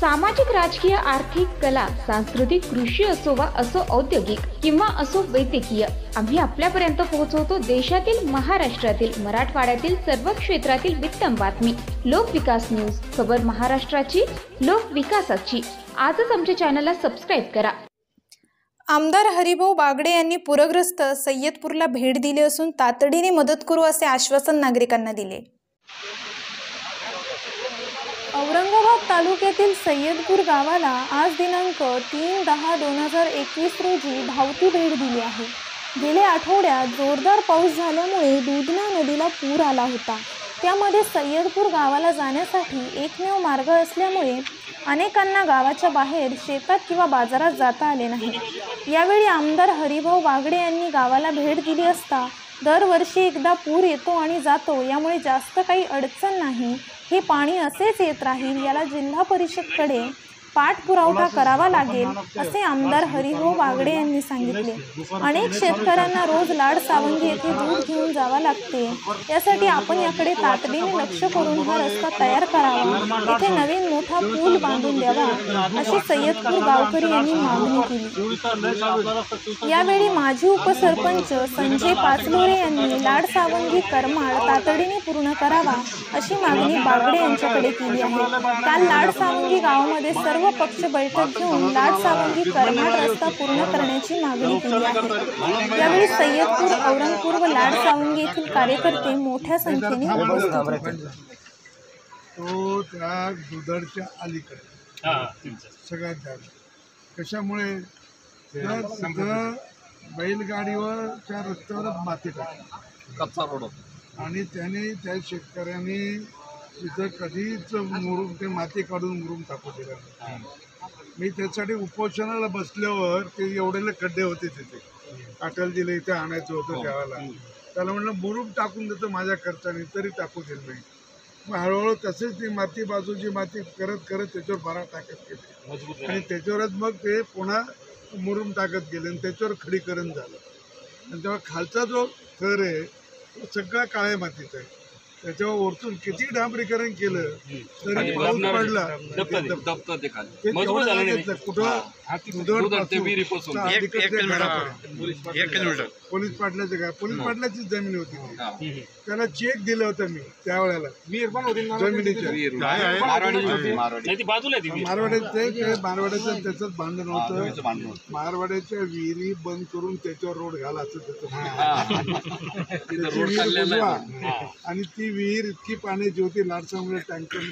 सामाजिक, राजकीय, आर्थिक, कला, सांस्कृतिक, कृषी असो वा असो औद्योगिक किंवा असो वैद्यकीय, आम्ही आपल्यापर्यंत पोहोचवतो देशातील, महाराष्ट्रातील, मराठवाड्यातील सर्व क्षेत्रातील उत्तम बातमी. लोकविकास न्यूज, खबर महाराष्ट्राची, लोकविकासाची. आजच आमच्या चॅनलला सबस्क्राईब करा. आमदार हरिभाऊ बागडे यांनी पूरग्रस्त सय्यदपूरला भेट दिली असून तातडीने मदत करू असे आश्वासन नागरिकांना दिले. औरंगाबाद तालुक्यातील सय्यदपूर गावाला आज दिनांक 3/10/2021 रोजी धावती भेट दिली आहे. गेल्या आठवड्यात जोरदार पाऊस झाल्यामुळे दुधना नदीला पूर आला होता. त्यामध्ये सय्यदपूर गावाला जाण्यासाठी एकमेव मार्ग असल्यामुळे अनेकांना गावाच्या बाहेर शेतात किंवा बाजारात जाता आले नाही. यावेळी आमदार हरिभाऊ बागडे यांनी गावाला भेट दिली असता दरवर्षी एकदा पूर येतो आणि जातो, यामुळे जास्त काही अडचण नाही. हे पाणी असेच येत राहील, याला जिल्हा परिषदकडे पाठपुरावा करावा लागेल असे आमदार हरिभाऊ बागडे यांनी सांगितले. अनेक शेतकऱ्यांना रोज लाड सावंगी येथे दूध घेऊन जावे लागते. यासाठी आपण याकडे तातडीने लक्ष करून हा रस्ता तयार करावा, येथे नवीन मोठा पूल बांधून द्यावा अशी सय्यदपूर गावकरी यांनी मागणी केली. यावेळी माजी उपसरपंच संजय पाचलोरे यांनी लाड सावंगी करमाळ तातडीने पूर्ण करावा अशी मागणी बागडे यांच्याकडे केली आहे. काल लाड सावंगी गावामध्ये सर्व पक्ष बैठक घेऊन लाड सावंगी करमाळ रस्ता पूर्ण करण्याची मागणी केली आहे. यावेळी सय्यदपूर, औरंगपूर व लाड सावंगी येथील कार्यकर्ते मोठ्या संख्येने उपस्थित होते. तो त्या दुधडच्या अलीकडे सगळ्यात जास्त कशामुळे तिथं बैलगाडीवरच्या रस्त्यावरच माती टाकली, कच्चा रोड होता आणि त्याने त्या शेतकऱ्यांनी तिथं कधीच मुरुम ते माती काढून मुरुम टाकू दिला नाही. मी त्यासाठी उपोषणाला बसल्यावर ते एवढेले खड्डे होते तिथे, अटलजीला इथे आणायचं होतं त्यावेळेला. त्याला म्हणलं मुरुम टाकून देतो माझ्या खर्चाने, तरी टाकू दिलं नाही. मग हळूहळू तसेच ती माती, बाजूची माती करत करत त्याच्यावर भरा टाकत गेले आणि त्याच्यावरच मग ते पुन्हा मुरुम टाकत गेले आणि त्याच्यावर खडीकरण झालं. आणि तेव्हा खालचा जो थर आहे तो सगळा काळ्या मातीचा आहे. त्याच्यावर वरतून किती डांबरीकरण केलं तरी पाऊस पडला पोलीस पाटलाचं काय, पोलीस पाटलाचीच जमीन होती. त्याला चेक दिलं होतं मी त्यावेळेला जमिनीच्या. मारवाड्याचं त्याच भांडण होतं. मारवाड्याच्या विहिरी बंद करून त्याच्यावर रोड घाला असं आणि ती विहीर इतकी पाण्याची होती, लाडसामुळे टँकर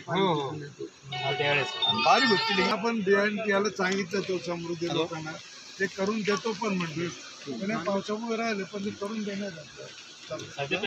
आपण याला सांगितलं तो समृद्धी लोकांना ते करून देतो पण म्हणजे पावसामुळे राहिले पण ते करून देण्यात